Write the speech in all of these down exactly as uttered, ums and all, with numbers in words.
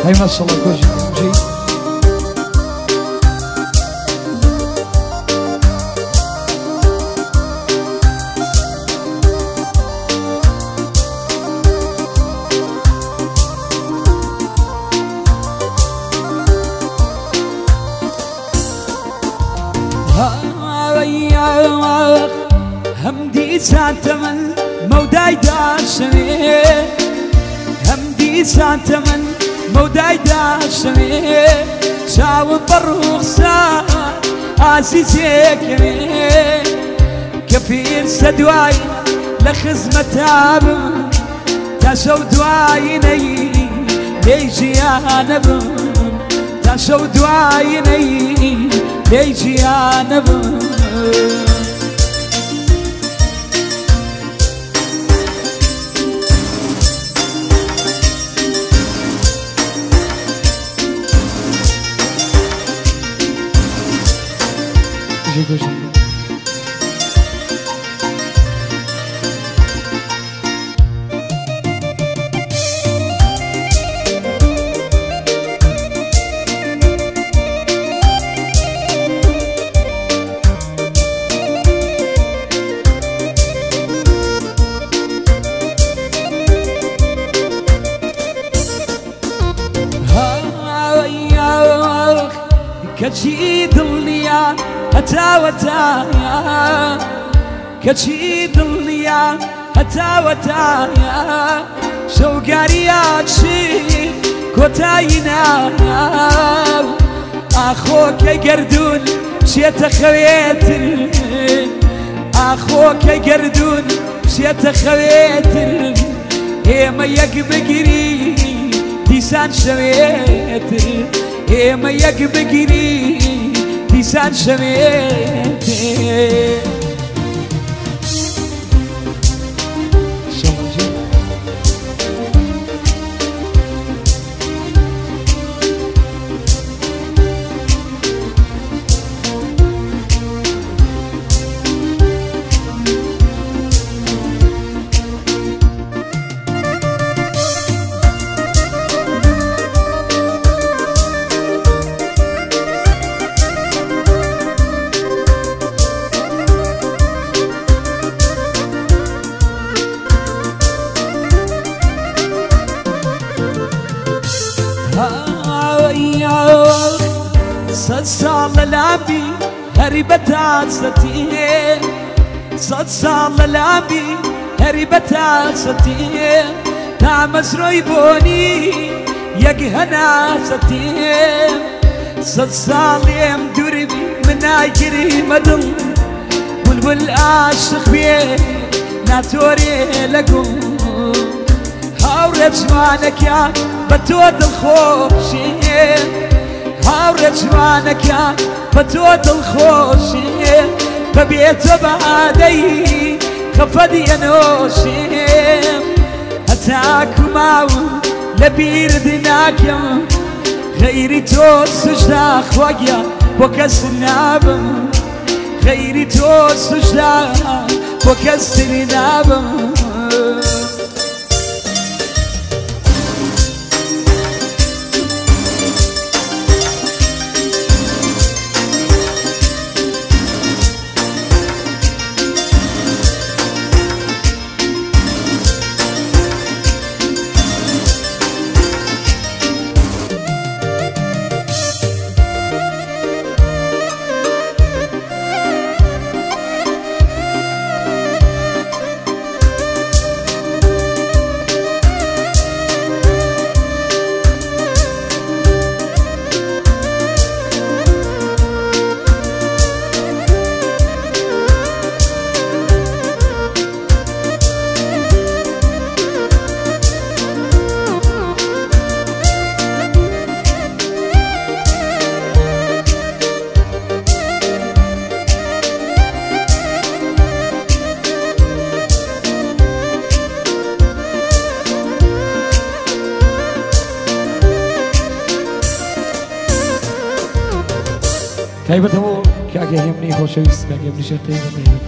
هاي ما شاء الله كوجي كوجي همدي ساتمن موداي داشمي همدي ساتمن موداي داشمي شاو بروخسا عزيزيك كفير سدواي لخزمة عبم تاسو دوايني ليجي انا تاسو دوايني ليجي انا كوجي كوجي كشي ضليا هتا وتايا كشي ضليا هتا وتايا شوقاريات شي كوتاينا اخوك قردون شيت خويتر اخوك قردون شيت خويتر هي ما يقبقري ديسان شويتر هي ما يقبقري ديسان شويتر صد صال لابي هربت عزتي صد صال لابي هربت عزتي تعمس رويبوني يقهنا ستي صد صال يم دربي من اجري مدل بلبل عاشق بيه ناتوري لقم هاورت جوانك يا بتود الخوشي هاورت جوانك يا بتود الخوشي ببيت بعدي خفدي نوشي هتاك معو لبير ديناك يا غيري توس سجدا خواقيا وكسر نابم غيري توس سجدا وكسر نابم تایبەت هەموو کاکە هێمنی خۆشەویست کاکە هێمنی شێر تایبەت تایبەت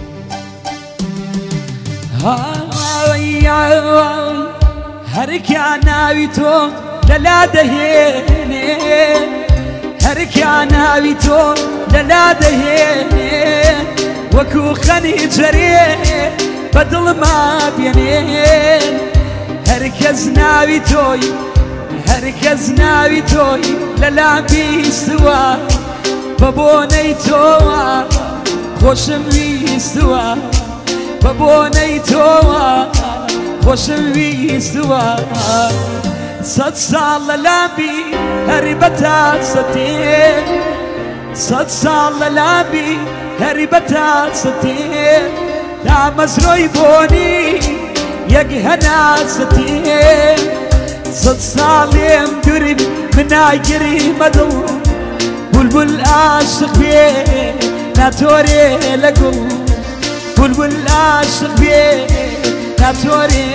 هەرکیان ناوی تۆ للا دهيني هركا ناوي تو للا دهيني وكو خني جري بدل ما بينين هركز ناوي توي هركز ناوي توي للا بيستوى ببوني توا خوشم بيستوى ببوني توا خوشم بيستوى صد سال للابي هربتا ستين صد سال للابي هربتا ستين لا مزروي بوني يقهنا ستين صد سالم قريب من عجري مدو بلبل عاشق بيه ناتوري لقو بلبل عاشق بيه ناتوري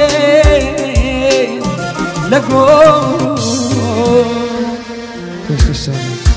لقو كيف تسوي